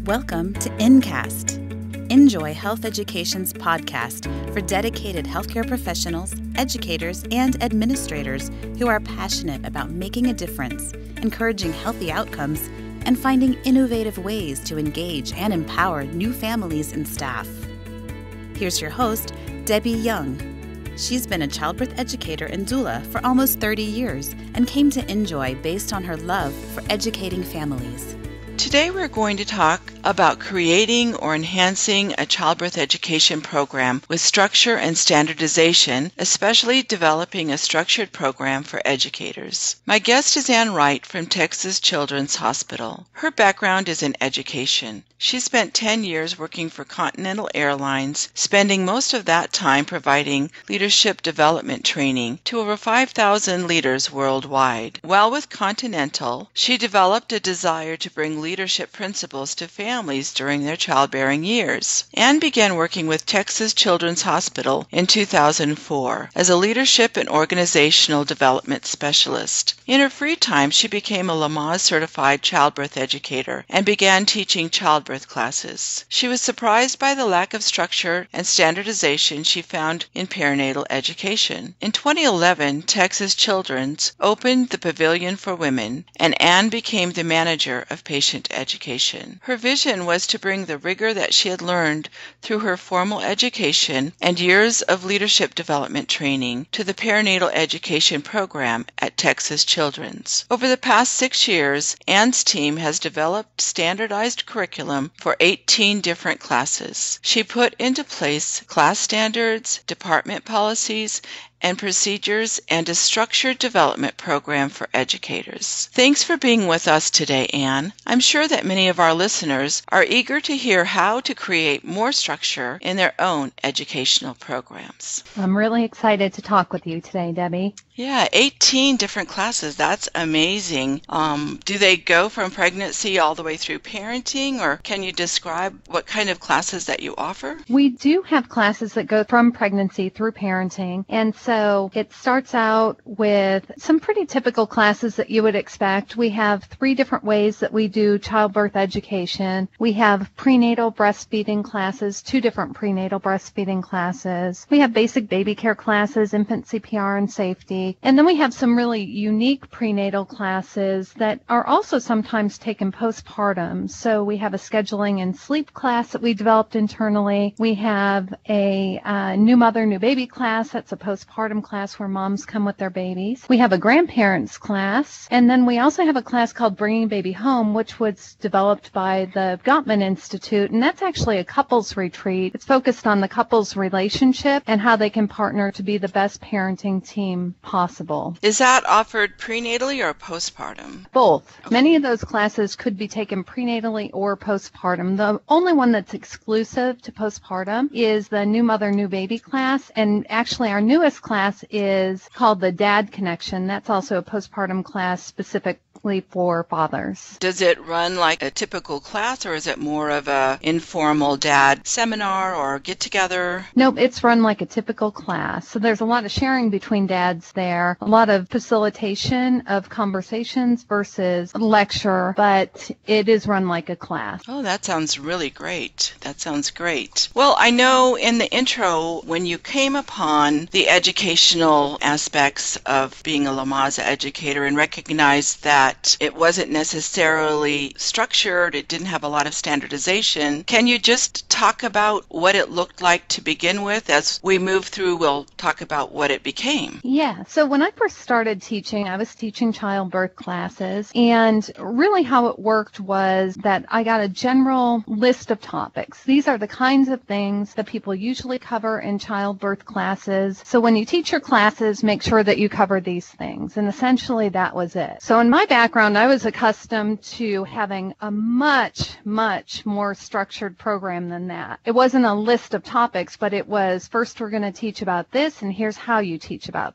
Welcome to InCast, InJoy Health Education's podcast for dedicated healthcare professionals, educators, and administrators who are passionate about making a difference, encouraging healthy outcomes, and finding innovative ways to engage and empower new families and staff. Here's your host, Debbie Young. She's been a childbirth educator and doula for almost 30 years and came to InJoy based on her love for educating families. Today we're going to talk about creating or enhancing a childbirth education program with structure and standardization, especially developing a structured program for educators. My guest is Wright from Texas Children's Hospital. Her background is in education. She spent 10 years working for Continental Airlines, spending most of that time providing leadership development training to over 5,000 leaders worldwide. While with Continental, she developed a desire to bring leadership principles to families during their childbearing years, and began working with Texas Children's Hospital in 2004 as a leadership and organizational development specialist. In her free time, she became a Lamaze certified childbirth educator and began teaching childbirth classes. She was surprised by the lack of structure and standardization she found in perinatal education. In 2011, Texas Children's opened the Pavilion for Women, and Anne became the manager of patient education. Her vision was to bring the rigor that she had learned through her formal education and years of leadership development training to the perinatal education program at Texas Children's. Over the past 6 years, Anne's team has developed standardized curriculum for 18 different classes. She put into place class standards, department policies, and procedures, and a structured development program for educators. Thanks for being with us today, Anne. I'm sure that many of our listeners are eager to hear how to create more structure in their own educational programs. I'm really excited to talk with you today, Debbie. Yeah, 18 different classes. That's amazing. Do they go from pregnancy all the way through parenting, or can you describe what kind of classes that you offer? We do have classes that go from pregnancy through parenting, and so it starts out with some pretty typical classes that you would expect. We have 3 different ways that we do childbirth education. We have prenatal breastfeeding classes, 2 different prenatal breastfeeding classes. We have basic baby care classes, infant CPR and safety. And then we have some really unique prenatal classes that are also sometimes taken postpartum. So we have a scheduling and sleep class that we developed internally. We have a new mother, new baby class. That's a postpartum class where moms come with their babies. We have a grandparents class. And then we also have a class called Bringing Baby Home, which was developed by the Gottman Institute. And that's actually a couples retreat. It's focused on the couples relationship and how they can partner to be the best parenting team possible. Is that offered prenatally or postpartum? Both. Okay. Many of those classes could be taken prenatally or postpartum. The only one that's exclusive to postpartum is the New Mother, New Baby class, and actually our newest class is called the Dad Connection. That's also a postpartum class specifically for fathers. Does it run like a typical class, or is it more of a informal dad seminar or get-together? Nope, it's run like a typical class. So there's a lot of sharing between dads there, a lot of facilitation of conversations versus lecture, but it is run like a class. Oh, that sounds really great. That sounds great. Well, I know in the intro, when you came upon the educational aspects of being a Lamaze educator and recognized that it wasn't necessarily structured, it didn't have a lot of standardization, can you just talk about what it looked like to begin with? As we move through, we'll talk about what it became. Yeah, so when I first started teaching, I was teaching childbirth classes, and really how it worked was that I got a general list of topics. These are the kinds of things that people usually cover in childbirth classes. So when you teach your classes, make sure that you cover these things, and essentially that was it. So in my background, I was accustomed to having a much more structured program than that. It wasn't a list of topics, but it was first we're going to teach about this, and here's how you teach about that. Then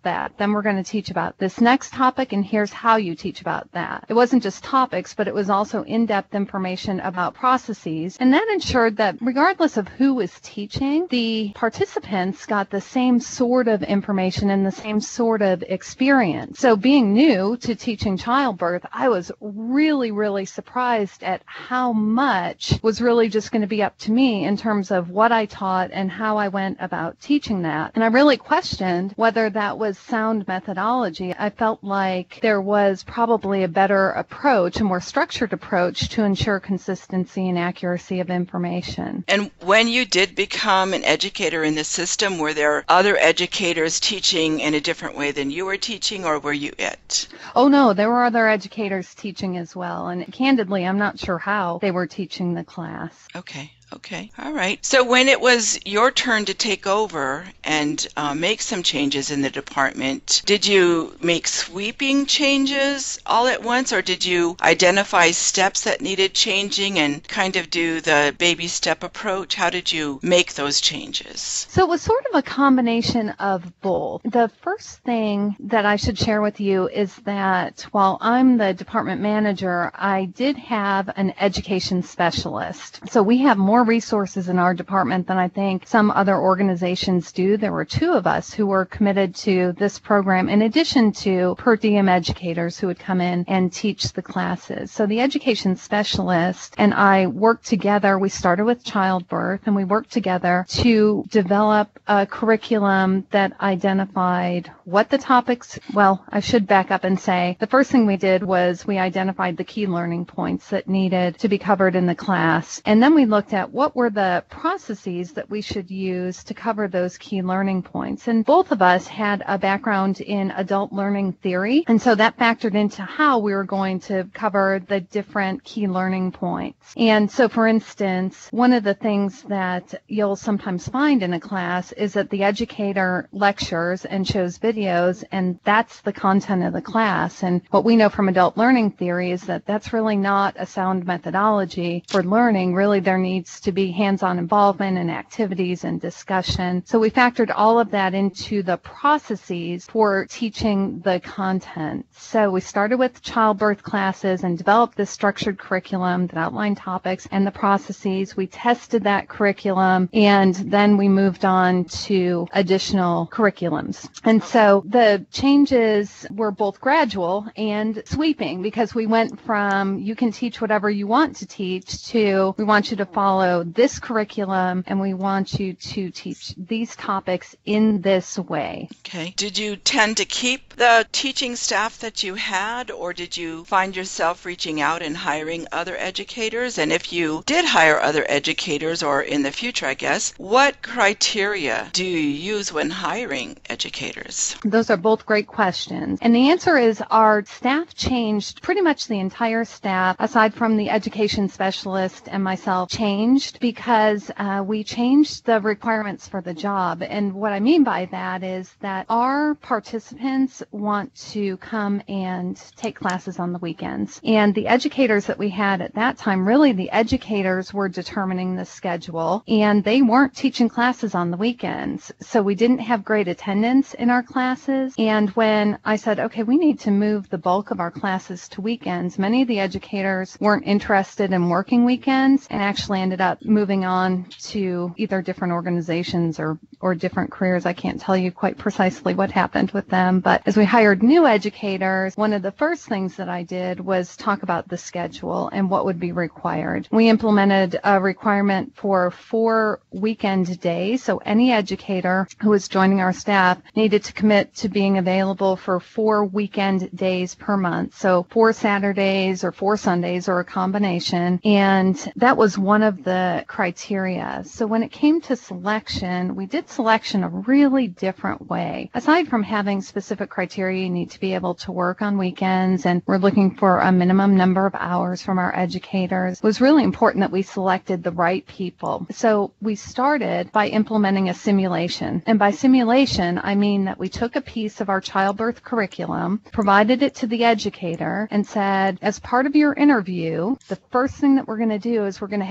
then we're going to teach about this next topic, and here's how you teach about that. It wasn't just topics, but it was also in-depth information about processes, and that ensured that regardless of who was teaching, the participants got the same sort of information and the same sort of experience. So being new to teaching childbirth, I was really, really surprised at how much was really just going to be up to me in terms of what I taught and how I went about teaching that. And I really questioned whether that was sound methodology. I felt like there was probably a better approach, a more structured approach to ensure consistency and accuracy of information. And when you did become an educator in the system, were there other educators teaching in a different way than you were teaching, or were you it? Oh no, there were other educators teaching as well, and candidly, I'm not sure how they were teaching the class. Okay. All right. So when it was your turn to take over and make some changes in the department, did you make sweeping changes all at once, or did you identify steps that needed changing and kind of do the baby step approach? How did you make those changes? So it was sort of a combination of both. The first thing that I should share with you is that while I'm the department manager, I did have an education specialist. So we have more resources in our department than I think some other organizations do. There were two of us who were committed to this program, in addition to per diem educators who would come in and teach the classes. So the education specialist and I worked together. We started with childbirth, and we worked together to develop a curriculum that identified what the topics, well, I should back up and say the first thing we did was we identified the key learning points that needed to be covered in the class. And then we looked at what were the processes that we should use to cover those key learning points. And both of us had a background in adult learning theory, and so that factored into how we were going to cover the different key learning points. And so, for instance, one of the things that you'll sometimes find in a class is that the educator lectures and shows videos, and that's the content of the class. And what we know from adult learning theory is that that's really not a sound methodology for learning. Really, there needs to be hands-on involvement and activities and discussion. So we factored all of that into the processes for teaching the content. So we started with childbirth classes and developed this structured curriculum that outlined topics and the processes. We tested that curriculum, and then we moved on to additional curriculums. And so the changes were both gradual and sweeping, because we went from you can teach whatever you want to teach to we want you to follow this curriculum and we want you to teach these topics in this way. Okay. Did you tend to keep the teaching staff that you had, or did you find yourself reaching out and hiring other educators? And if you did hire other educators, or in the future, I guess, what criteria do you use when hiring educators? Those are both great questions. And the answer is our staff changed. Pretty much the entire staff, aside from the education specialist and myself, changed because we changed the requirements for the job. And what I mean by that is that our participants want to come and take classes on the weekends. And the educators that we had at that time, really the educators were determining the schedule, and they weren't teaching classes on the weekends. So we didn't have great attendance in our classes. And when I said, okay, we need to move the bulk of our classes to weekends, many of the educators weren't interested in working weekends and actually ended up moving on to either different organizations or different careers. I can't tell you quite precisely what happened with them, but as we hired new educators, one of the first things that I did was talk about the schedule and what would be required. We implemented a requirement for 4 weekend days, so any educator who was joining our staff needed to commit to being available for 4 weekend days per month, so 4 Saturdays or 4 Sundays or a combination, and that was one of the criteria. So when it came to selection, we did selection a really different way. Aside from having specific criteria, you need to be able to work on weekends, and we're looking for a minimum number of hours from our educators. It was really important that we selected the right people. So we started by implementing a simulation. And by simulation, I mean that we took a piece of our childbirth curriculum, provided it to the educator, and said, as part of your interview, the first thing that we're going to do is we're going to have you teach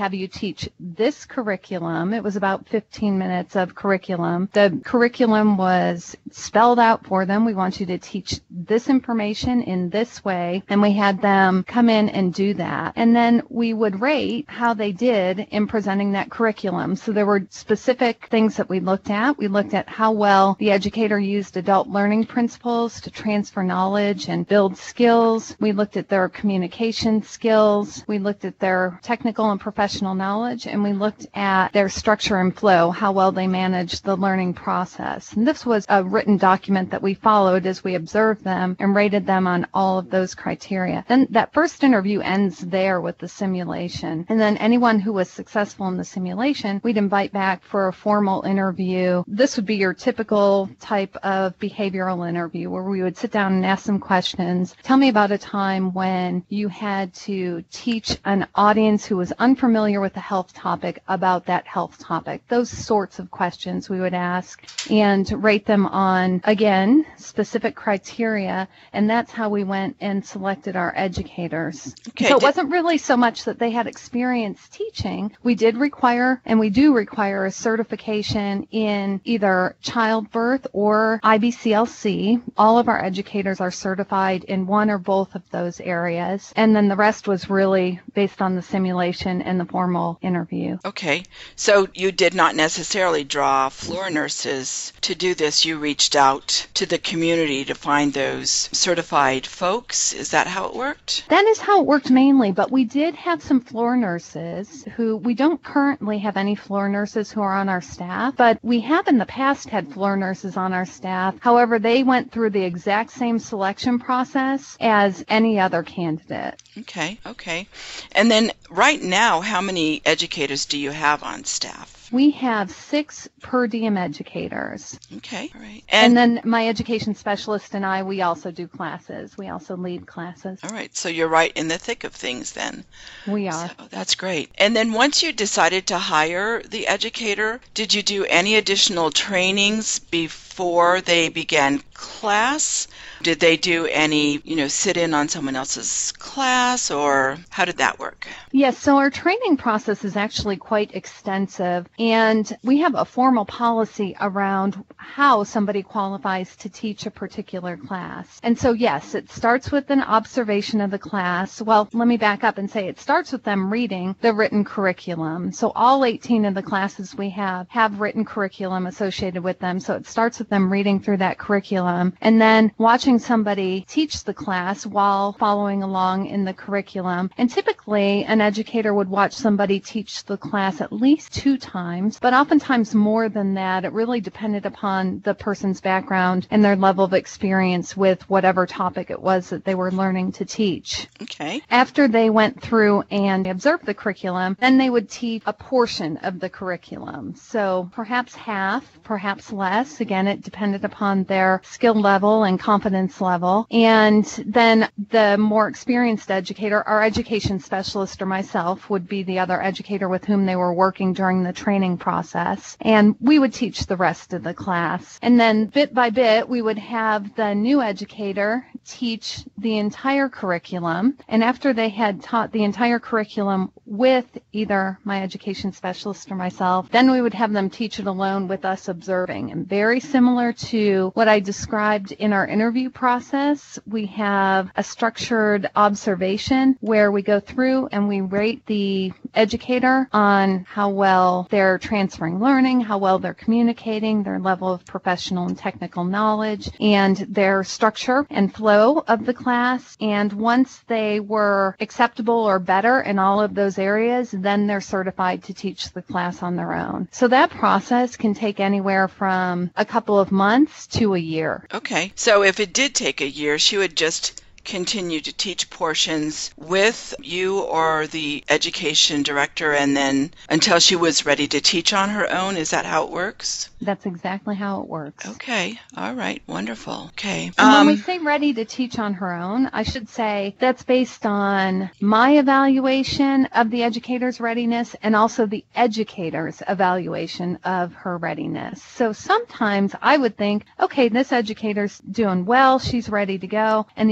teach this curriculum. It was about 15 minutes of curriculum. The curriculum was spelled out for them. We want you to teach this information in this way. And we had them come in and do that. And then we would rate how they did in presenting that curriculum. So there were specific things that we looked at. We looked at how well the educator used adult learning principles to transfer knowledge and build skills. We looked at their communication skills. We looked at their technical and professional knowledge, and we looked at their structure and flow, how well they managed the learning process. And this was a written document that we followed as we observed them and rated them on all of those criteria. Then that first interview ends there with the simulation. And then anyone who was successful in the simulation, we'd invite back for a formal interview. This would be your typical type of behavioral interview where we would sit down and ask some questions. Tell me about a time when you had to teach an audience who was unfamiliar with the health topic about that health topic. Those sorts of questions we would ask and rate them on, again, specific criteria, and that's how we went and selected our educators. Okay. So it wasn't really so much that they had experience teaching. We did require, and we do require, a certification in either childbirth or IBCLC. All of our educators are certified in one or both of those areas, and then the rest was really based on the simulation and the formal interview. Okay. So you did not necessarily draw floor nurses to do this. You reached out to the community to find those certified folks. Is that how it worked? That is how it worked mainly, but we did have some floor nurses who, we don't currently have any floor nurses who are on our staff, but we have in the past had floor nurses on our staff. However, they went through the exact same selection process as any other candidate. Okay. And then right now, how many educators do you have on staff? We have 6 per diem educators. Okay, all right. And then my education specialist and I, we also do classes. We also lead classes. All right, so you're right in the thick of things then. We are. So that's great. And then once you decided to hire the educator, did you do any additional trainings before they began class? Did they do any, sit in on someone else's class, or how did that work? Yes, so our training process is actually quite extensive, and we have a formal policy around how somebody qualifies to teach a particular class. And so, yes, it starts with an observation of the class. Well, let me back up and say it starts with them reading the written curriculum. So all 18 of the classes we have written curriculum associated with them. So it starts with them reading through that curriculum and then watching somebody teach the class while following along in the curriculum. And typically, an educator would watch somebody teach the class at least 2 times, but oftentimes more than that. It really depended upon the person's background and their level of experience with whatever topic it was that they were learning to teach. Okay. After they went through and observed the curriculum, then they would teach a portion of the curriculum. So perhaps half, perhaps less. Again, it depended upon their skill level and confidence level. And then the more experienced educator, our education specialist or myself, would be the other educator with whom they were working during the training process. And we would teach the rest of the class. And then bit by bit, we would have the new educator teach the entire curriculum. And after they had taught the entire curriculum with either my education specialist or myself, then we would have them teach it alone with us observing. And very similar to what I described in our interview process, we have a structured observation where we go through and we rate the educator on how well they're transferring learning, how well they're communicating, their level of professional and technical knowledge, and their structure and flow of the class. And once they were acceptable or better in all of those areas, then they're certified to teach the class on their own. So that process can take anywhere from a couple of months to a year. Okay. So if it did take a year, she would just continue to teach portions with you or the education director, and then until she was ready to teach on her own. Is that how it works? That's exactly how it works. Okay. All right. Wonderful. Okay. And when we say ready to teach on her own, I should say that's based on my evaluation of the educator's readiness and also the educator's evaluation of her readiness. So sometimes I would think, okay, this educator's doing well, she's ready to go, and the educator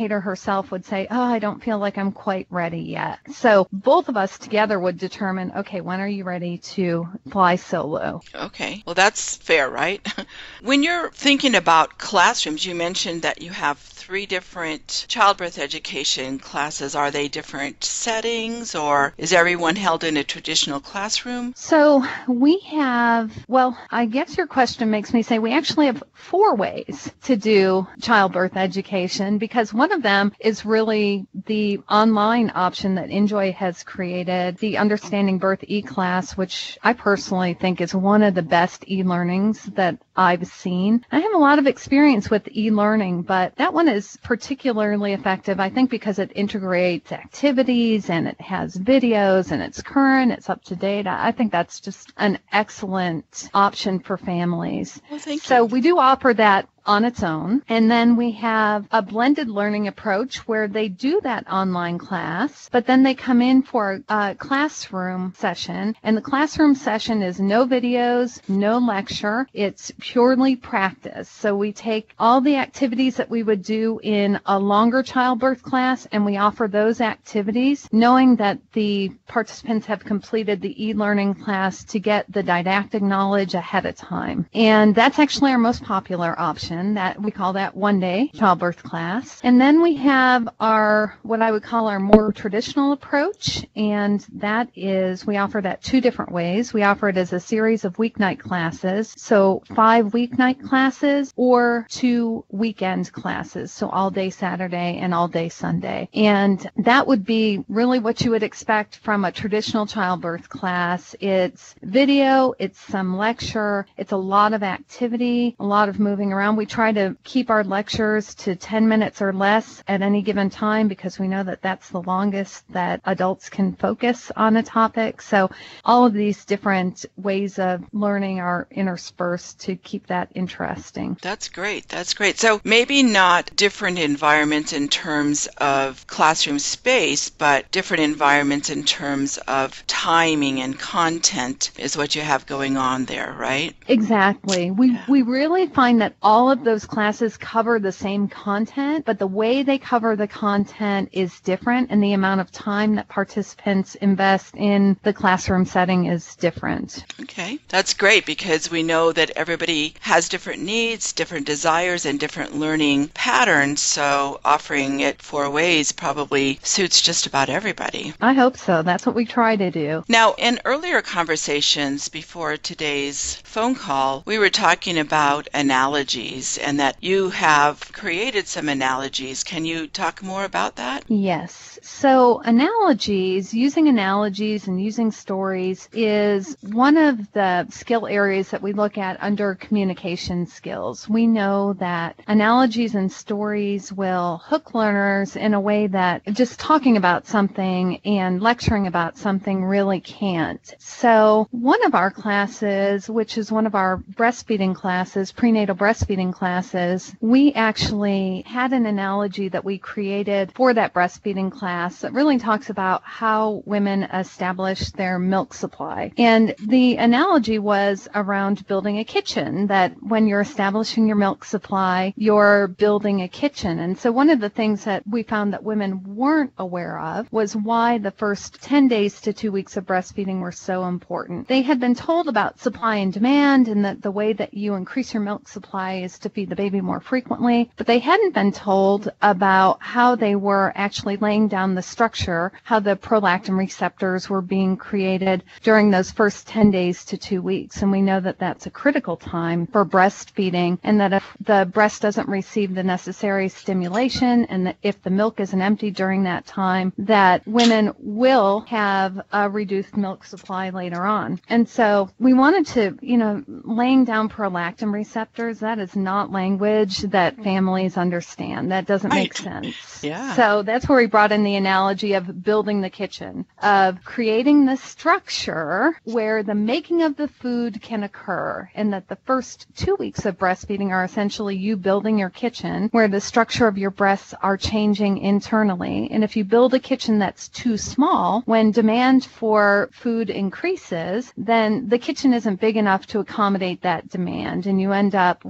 educator herself would say, oh, I don't feel like I'm quite ready yet. So both of us together would determine, okay, when are you ready to fly solo? Okay. Well, that's fair, right? When you're thinking about classrooms, you mentioned that you have 3 different childbirth education classes. Are they different settings, or is everyone held in a traditional classroom? So we have, well, I guess your question makes me say we actually have 4 ways to do childbirth education, because one of them is really the online option that InJoy has created, the Understanding Birth e-class, which I personally think is one of the best e-learnings that I've seen. I have a lot of experience with e-learning, but that one is particularly effective, I think, because it integrates activities and it has videos and it's current, it's up to date. I think that's just an excellent option for families. Well, thank you. So we do offer that on its own. And then we have a blended learning approach where they do that online class, but then they come in for a classroom session. And the classroom session is no videos, no lecture. It's purely practice. So we take all the activities that we would do in a longer childbirth class and we offer those activities, knowing that the participants have completed the e-learning class to get the didactic knowledge ahead of time. And that's actually our most popular option. That we call that one-day childbirth class. And then we have our, what I would call our more traditional approach, and that is, we offer that 2 different ways. We offer it as a series of weeknight classes, so 5 weeknight classes or 2 weekend classes, so all day Saturday and all day Sunday. And that would be really what you would expect from a traditional childbirth class. It's video, it's some lecture, it's a lot of activity, a lot of moving around. We try to keep our lectures to 10 minutes or less at any given time because we know that that's the longest that adults can focus on a topic. So all of these different ways of learning are interspersed to keep that interesting. That's great. That's great. So maybe not different environments in terms of classroom space, but different environments in terms of timing and content is what you have going on there, right? Exactly. We really find that all of those classes cover the same content, but the way they cover the content is different, and the amount of time that participants invest in the classroom setting is different. Okay. That's great because we know that everybody has different needs, different desires, and different learning patterns, so offering it 4 ways probably suits just about everybody. I hope so. That's what we try to do. Now, in earlier conversations before today's phone call, we were talking about analogies and that you have created some analogies. Can you talk more about that? Yes. So using analogies and using stories is one of the skill areas that we look at under communication skills. We know that analogies and stories will hook learners in a way that just talking about something and lecturing about something really can't. So one of our classes, which is one of our breastfeeding classes, prenatal breastfeeding classes, we actually had an analogy that we created for that breastfeeding class that really talks about how women establish their milk supply. And the analogy was around building a kitchen, that when you're establishing your milk supply, you're building a kitchen. And so one of the things that we found that women weren't aware of was why the first 10 days to 2 weeks of breastfeeding were so important. They had been told about supply and demand and that the way that you increase your milk supply is to feed the baby more frequently, but they hadn't been told about how they were actually laying down the structure, how the prolactin receptors were being created during those first 10 days to 2 weeks. And we know that that's a critical time for breastfeeding, and that if the breast doesn't receive the necessary stimulation and that if the milk isn't empty during that time, that women will have a reduced milk supply later on. And so we wanted to, laying down prolactin receptors, that is not language that families understand. That doesn't make sense. Yeah. So that's where we brought in the analogy of building the kitchen, of creating the structure where the making of the food can occur, and that the first 2 weeks of breastfeeding are essentially you building your kitchen where the structure of your breasts are changing internally. And if you build a kitchen that's too small, when demand for food increases, then the kitchen isn't big enough to accommodate that demand, and you end up with a shortage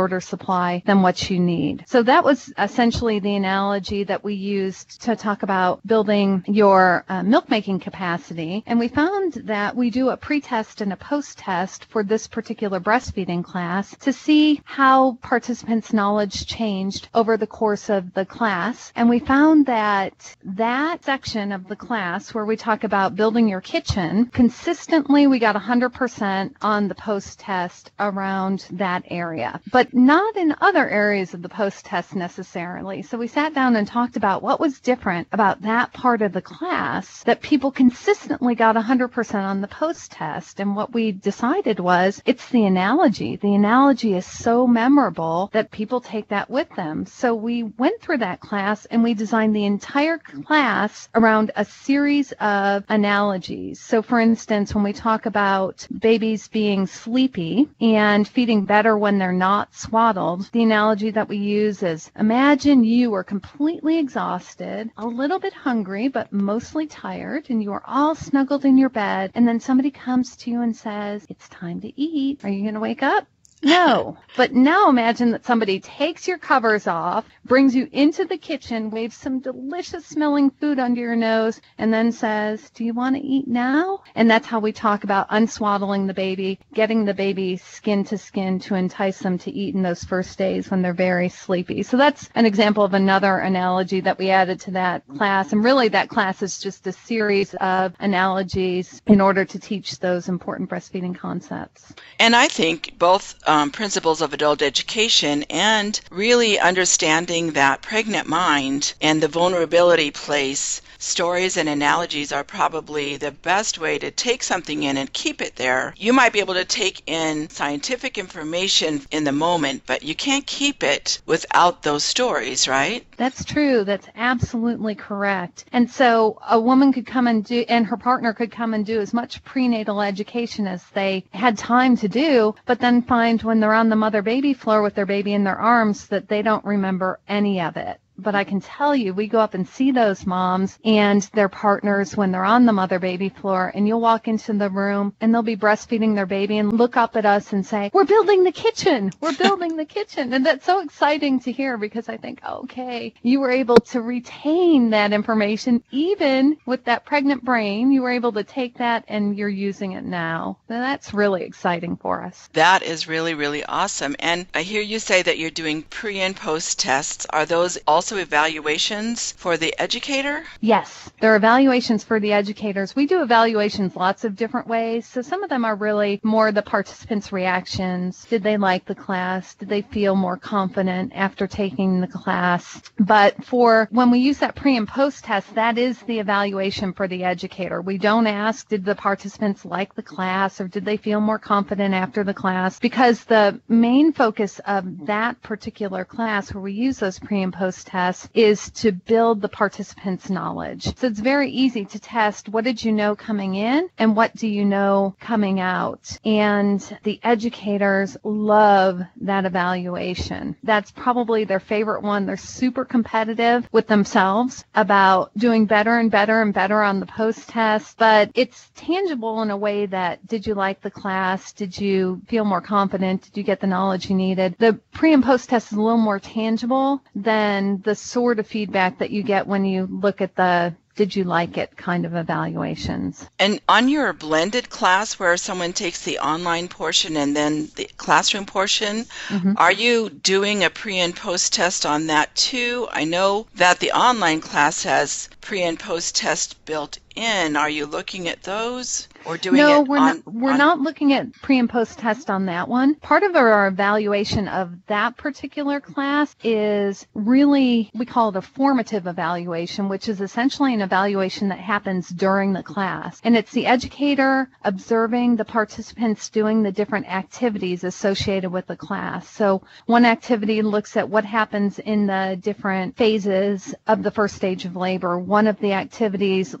shorter supply than what you need. So that was essentially the analogy that we used to talk about building your milk-making capacity. And we found that we do a pre-test and a post-test for this particular breastfeeding class to see how participants' knowledge changed over the course of the class. And we found that that section of the class where we talk about building your kitchen, consistently we got 100% on the post-test around that area, but not in other areas of the post-test necessarily. So we sat down and talked about what was different about that part of the class that people consistently got 100% on the post-test. And what we decided was it's the analogy. The analogy is so memorable that people take that with them. So we went through that class and we designed the entire class around a series of analogies. So for instance, when we talk about babies being sleepy and feeding better when they're not swaddled, the analogy that we use is imagine you are completely exhausted, a little bit hungry, but mostly tired, and you are all snuggled in your bed, and then somebody comes to you and says, it's time to eat. Are you going to wake up? No. But now imagine that somebody takes your covers off, brings you into the kitchen, waves some delicious smelling food under your nose, and then says, do you want to eat now? And that's how we talk about unswaddling the baby, getting the baby skin to skin to entice them to eat in those first days when they're very sleepy. So that's an example of another analogy that we added to that class. And really that class is just a series of analogies in order to teach those important breastfeeding concepts. And I think both principles of adult education and really understanding that pregnant mind and the vulnerability place, stories and analogies are probably the best way to take something in and keep it there. You might be able to take in scientific information in the moment, but you can't keep it without those stories, right? That's true. That's absolutely correct. And so a woman could come and do, and her partner could come and do as much prenatal education as they had time to do, but then find when they're on the mother-baby floor with their baby in their arms that they don't remember any of it. But I can tell you, we go up and see those moms and their partners when they're on the mother-baby floor, and you'll walk into the room and they'll be breastfeeding their baby and look up at us and say, we're building the kitchen. We're building the kitchen. And that's so exciting to hear because I think, okay, you were able to retain that information even with that pregnant brain. You were able to take that and you're using it now. And that's really exciting for us. That is really, really awesome. And I hear you say that you're doing pre and post tests. Are those also evaluations for the educator? Yes, there are evaluations for the educators. We do evaluations lots of different ways. So some of them are really more the participants' reactions. Did they like the class? Did they feel more confident after taking the class? But for when we use that pre and post test, that is the evaluation for the educator. We don't ask, did the participants like the class or did they feel more confident after the class? Because the main focus of that particular class where we use those pre and post tests is to build the participants' knowledge. So it's very easy to test what did you know coming in and what do you know coming out. And the educators love that evaluation. That's probably their favorite one. They're super competitive with themselves about doing better and better and better on the post-test, but it's tangible in a way that did you like the class? Did you feel more confident? Did you get the knowledge you needed? The pre and post-test is a little more tangible than the sort of feedback that you get when you look at the did you like it kind of evaluations. And on your blended class where someone takes the online portion and then the classroom portion, are you doing a pre and post test on that too? I know that the online class has pre and post test built in. Are you looking at those or doing No, it we're not looking at pre and post test on that one. Part of our evaluation of that particular class is really, we call it a formative evaluation, which is essentially an evaluation that happens during the class. And it's the educator observing the participants doing the different activities associated with the class. So one activity looks at what happens in the different phases of the first stage of labor. One of the activities looks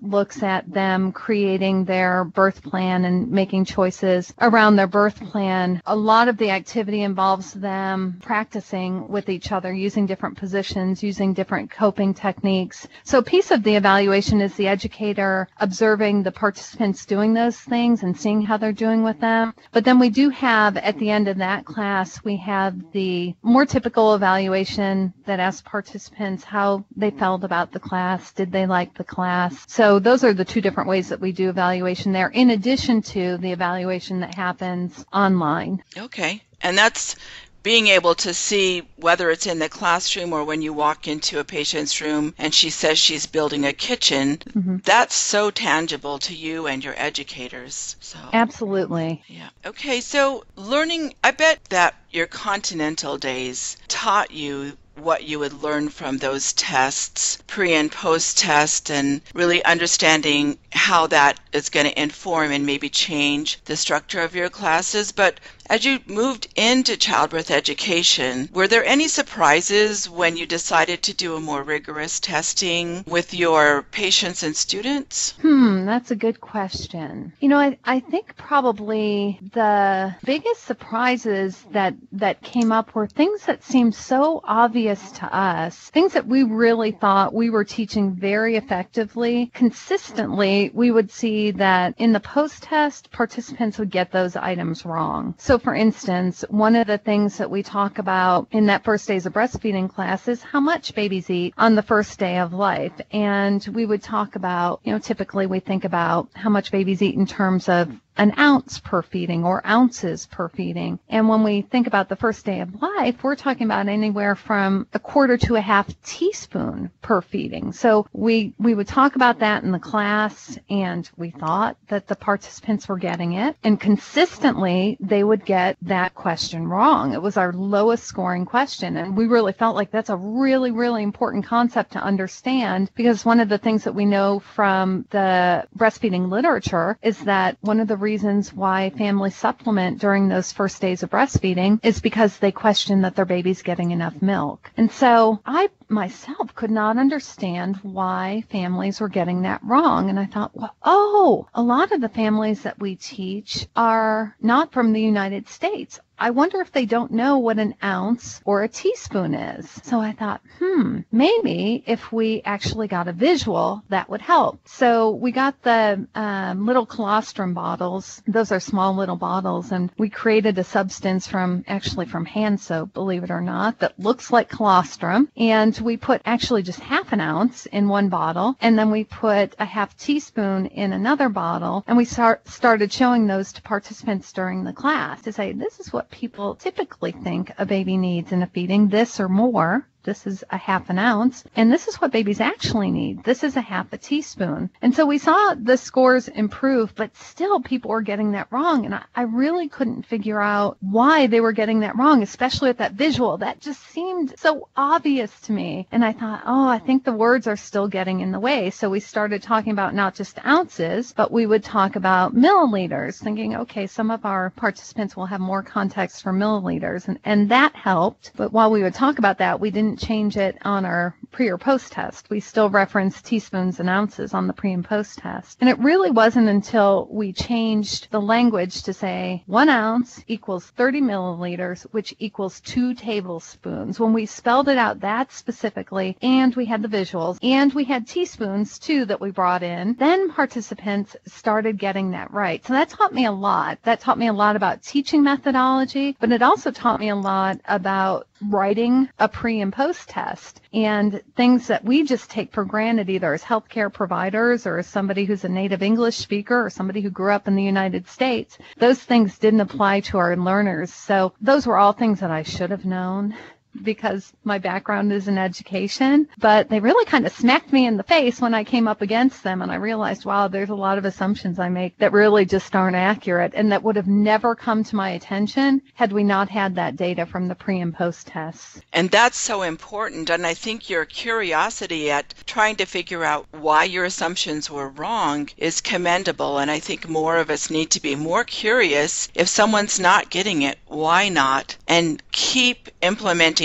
at them creating their birth plan and making choices around their birth plan. A lot of the activity involves them practicing with each other, using different positions, using different coping techniques. So a piece of the evaluation is the educator observing the participants doing those things and seeing how they're doing with them. But then we do have, at the end of that class, we have the more typical evaluation that asks participants how they felt about the class. Did they like the class? So those are the two different ways that we do evaluation there, in addition to the evaluation that happens online. Okay. And that's being able to see whether it's in the classroom or when you walk into a patient's room and she says she's building a kitchen, that's so tangible to you and your educators. So Absolutely. yeah. Okay, so learning, I bet that your continental days taught you what you would learn from those tests, pre and post test, and really understanding how that is going to inform and maybe change the structure of your classes. But as you moved into childbirth education, were there any surprises when you decided to do a more rigorous testing with your patients and students? That's a good question. You know, I think probably the biggest surprises that came up were things that seemed so obvious to us, things that we really thought we were teaching very effectively. Consistently, we would see that in the post-test, participants would get those items wrong. So for instance, one of the things that we talk about in that first days of breastfeeding class is how much babies eat on the first day of life. And we would talk about, typically we think about how much babies eat in terms of an ounce per feeding or ounces per feeding. And when we think about the first day of life, we're talking about anywhere from a quarter to a half teaspoon per feeding. So we would talk about that in the class, and we thought that the participants were getting it. And consistently, they would get that question wrong. It was our lowest scoring question. And we really felt like that's a really, really important concept to understand, because one of the things that we know from the breastfeeding literature is that one of the reasons why families supplement during those first days of breastfeeding is because they question that their baby's getting enough milk. And so I myself could not understand why families were getting that wrong. And I thought, well, a lot of the families that we teach are not from the United States. I wonder if they don't know what an ounce or a teaspoon is. So I thought, maybe if we actually got a visual, that would help. So we got the little colostrum bottles. Those are small little bottles. And we created a substance from hand soap, believe it or not, that looks like colostrum. And we put actually just half an ounce in one bottle. And then we put a half teaspoon in another bottle. And we started showing those to participants during the class to say, this is what people typically think a baby needs in a feeding, this or more. This is a half an ounce, and this is what babies actually need. This is a half a teaspoon. And so we saw the scores improve, but still people were getting that wrong. And I really couldn't figure out why they were getting that wrong, especially with that visual. That just seemed so obvious to me. And I thought, I think the words are still getting in the way. So we started talking about not just ounces, but we would talk about milliliters, thinking, okay, some of our participants will have more context for milliliters. And that helped. But while we would talk about that, we didn't change it on our pre or post test. We still reference teaspoons and ounces on the pre and post test. And it really wasn't until we changed the language to say 1 ounce equals 30 milliliters, which equals 2 tablespoons. When we spelled it out that specifically, and we had the visuals, and we had teaspoons too that we brought in, then participants started getting that right. So that taught me a lot. That taught me a lot about teaching methodology, but it also taught me a lot about writing a pre and post test and things that we just take for granted, either as healthcare providers or as somebody who's a native English speaker or somebody who grew up in the United States. Those things didn't apply to our learners. So those were all things that I should have known, because my background is in education, but they really kind of smacked me in the face when I came up against them, and I realized, wow, there's a lot of assumptions I make that really just aren't accurate and that would have never come to my attention had we not had that data from the pre and post tests. And that's so important, and I think your curiosity at trying to figure out why your assumptions were wrong is commendable, and I think more of us need to be more curious. If someone's not getting it, why not? And keep implementing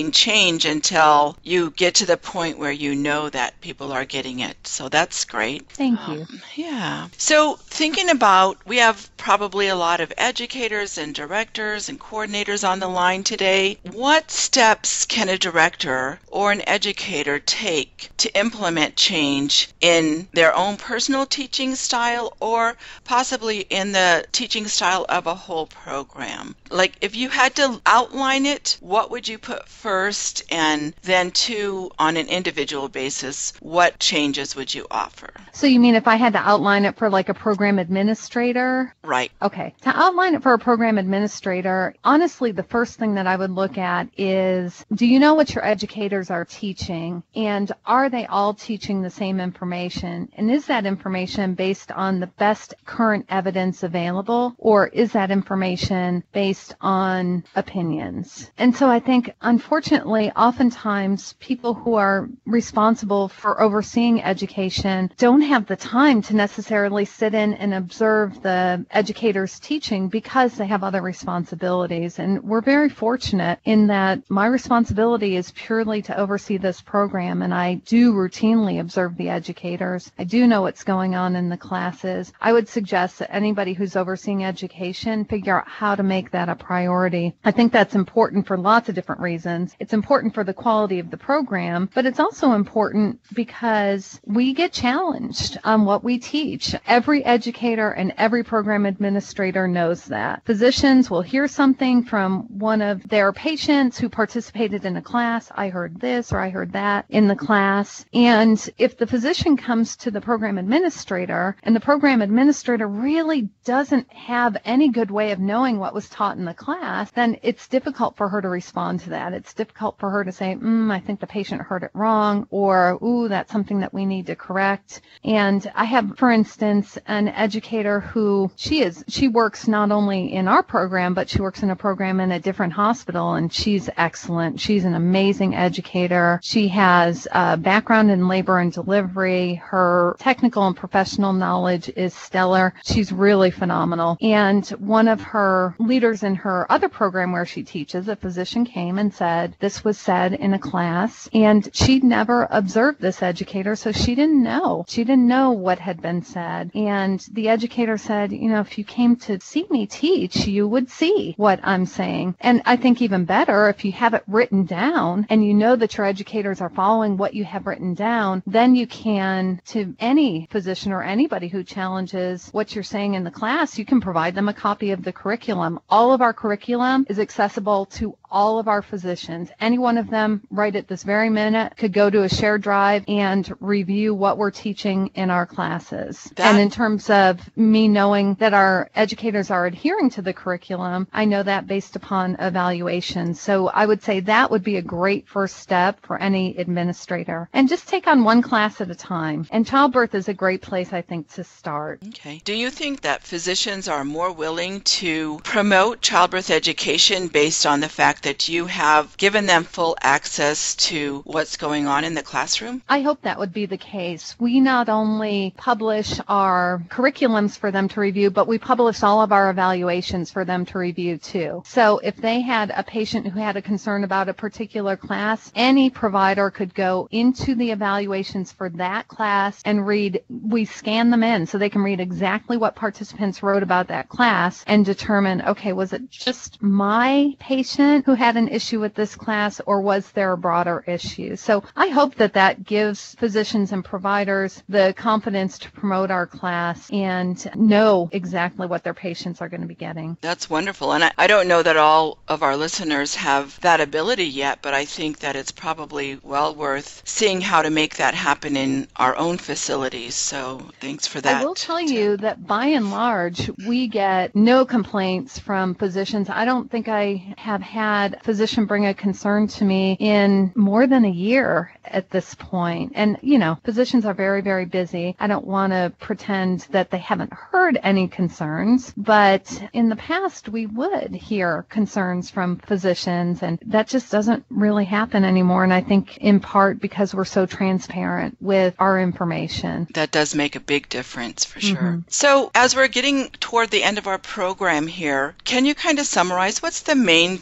enhancing change until you get to the point where you know that people are getting it. So that's great. Thank you. Yeah. So thinking about, we have probably a lot of educators and directors and coordinators on the line today. What steps can a director or an educator take to implement change in their own personal teaching style or possibly in the teaching style of a whole program? Like, if you had to outline it, what would you put first? And then two, on an individual basis, what changes would you offer? So you mean if I had to outline it for like a program administrator? Right. Okay. To outline it for a program administrator, honestly, the first thing that I would look at is, do you know what your educators are teaching? And are they all teaching the same information? And is that information based on the best current evidence available? Or is that information based on opinions? And so I think, unfortunately, oftentimes people who are responsible for overseeing education don't have the time to necessarily sit in and observe the educators teaching because they have other responsibilities. And we're very fortunate in that my responsibility is purely to oversee this program, and I do routinely observe the educators. I do know what's going on in the classes. I would suggest that anybody who's overseeing education figure out how to make that a priority. I think that's important for lots of different reasons. It's important for the quality of the program, but it's also important because we get challenged on what we teach. Every educator and every program administrator knows that. Physicians will hear something from one of their patients who participated in a class. I heard this or I heard that in the class. And if the physician comes to the program administrator and the program administrator really doesn't have any good way of knowing what was taught in the class, then it's difficult for her to respond to that. It's difficult for her to say, I think the patient heard it wrong, or, ooh, that's something that we need to correct. And I have, for instance, an educator who she works not only in our program, but she works in a program in a different hospital, and she's excellent. She's an amazing educator. She has a background in labor and delivery. Her technical and professional knowledge is stellar. She's really phenomenal. And one of her leaders in her other program where she teaches, a physician came and said, this was said in a class, and she'd never observed this educator, so she didn't know. She didn't know what had been said. And the educator said, if you came to see me teach, you would see what I'm saying. And I think even better, if you have it written down and you know that your educators are following what you have written down, then you can, to any physician or anybody who challenges what you're saying in the class, you can provide them a copy of the curriculum. All of our curriculum is accessible to all of our physicians. Any one of them right at this very minute could go to a shared drive and review what we're teaching in our classes. And in terms of me knowing that our educators are adhering to the curriculum, I know that based upon evaluation. So I would say that would be a great first step for any administrator. And just take on one class at a time. And childbirth is a great place, I think, to start. Okay. Do you think that physicians are more willing to promote childbirth education based on the fact that you have given them full access to what's going on in the classroom? I hope that would be the case. We not only publish our curriculums for them to review, but we publish all of our evaluations for them to review too. So if they had a patient who had a concern about a particular class, any provider could go into the evaluations for that class and read. We scan them in so they can read exactly what participants wrote about that class and determine, okay, was it just my patient who had an issue with this class, or was there a broader issue? So I hope that that gives physicians and providers the confidence to promote our class and know exactly what their patients are going to be getting. That's wonderful. And I don't know that all of our listeners have that ability yet, but I think that it's probably well worth seeing how to make that happen in our own facilities. So thanks for that. I will tell you that by and large, we get no complaints from physicians. I don't think I have had a physician bring a concern to me in more than a year at this point. And, physicians are very, very busy. I don't want to pretend that they haven't heard any concerns, but in the past, we would hear concerns from physicians, and that just doesn't really happen anymore. And I think in part because we're so transparent with our information. That does make a big difference for sure. So as we're getting toward the end of our program here, can you kind of summarize what's the main thing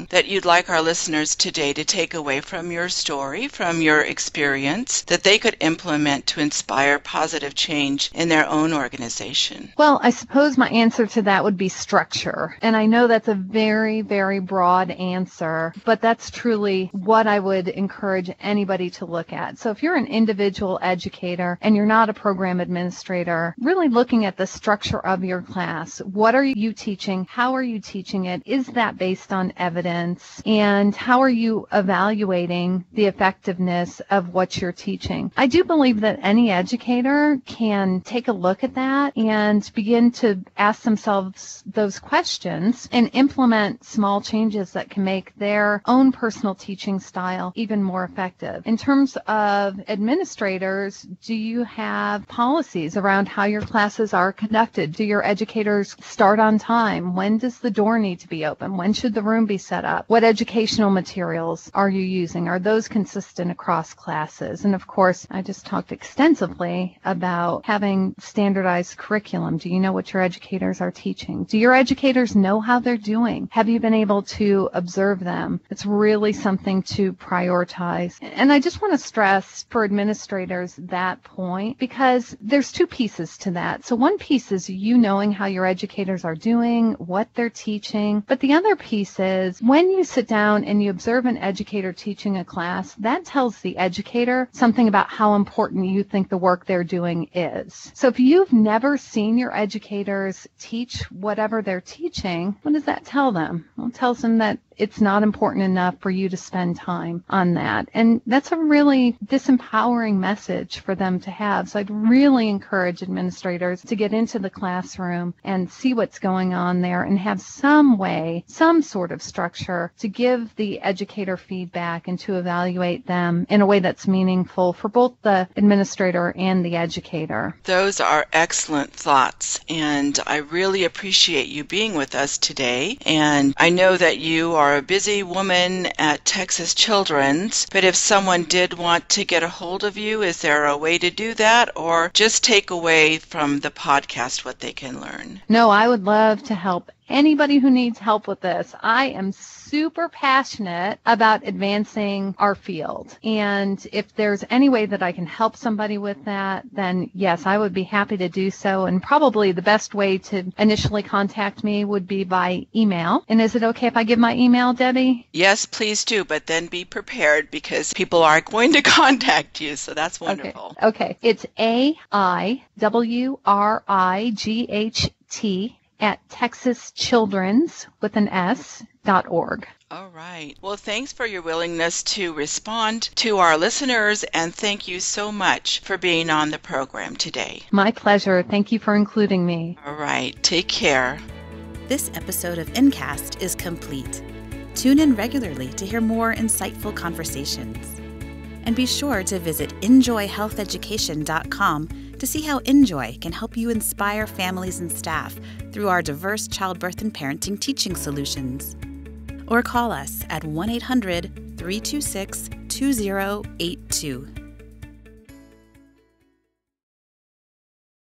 anything that you'd like our listeners today to take away from your story, from your experience, that they could implement to inspire positive change in their own organization? Well, I suppose my answer to that would be structure. And I know that's a very, very broad answer, but that's truly what I would encourage anybody to look at. So if you're an individual educator and you're not a program administrator, really looking at the structure of your class. What are you teaching? How are you teaching it? Is that based on evidence? And how are you evaluating the effectiveness of what you're teaching? I do believe that any educator can take a look at that and begin to ask themselves those questions and implement small changes that can make their own personal teaching style even more effective. In terms of administrators, do you have policies around how your classes are conducted? Do your educators start on time? When does the door need to be open? When should the room be set up? What educational materials are you using? Are those consistent across classes? And of course, I just talked extensively about having standardized curriculum. Do you know what your educators are teaching? Do your educators know how they're doing? Have you been able to observe them? It's really something to prioritize. And I just want to stress for administrators that point, because there's two pieces to that. So one piece is you knowing how your educators are doing, what they're teaching. But the other piece is when you sit down and you observe an educator teaching a class, that tells the educator something about how important you think the work they're doing is. So if you've never seen your educators teach whatever they're teaching, what does that tell them? Well, it tells them that it's not important enough for you to spend time on that. And that's a really disempowering message for them to have. So I'd really encourage administrators to get into the classroom and see what's going on there and have some way, some sort of structure to give the educator feedback and to evaluate them in a way that's meaningful for both the administrator and the educator. Those are excellent thoughts, and I really appreciate you being with us today. And I know that you are a busy woman at Texas Children's, but if someone did want to get a hold of you, is there a way to do that, or just take away from the podcast what they can learn? No, I would love to help anybody who needs help with this. I am super passionate about advancing our field. And if there's any way that I can help somebody with that, then yes, I would be happy to do so. And probably the best way to initially contact me would be by email. And is it okay if I give my email, Debbie? Yes, please do, but then be prepared because people are going to contact you. So that's wonderful. Okay. It's AIWRIGHT at texaschildrens.org. All right. Well, thanks for your willingness to respond to our listeners, and thank you so much for being on the program today. My pleasure. Thank you for including me. All right. Take care. This episode of InCast is complete. Tune in regularly to hear more insightful conversations. And be sure to visit InJoyHealthEducation.com to see how InJoy can help you inspire families and staff through our diverse childbirth and parenting teaching solutions. Or call us at 1-800-326-2082.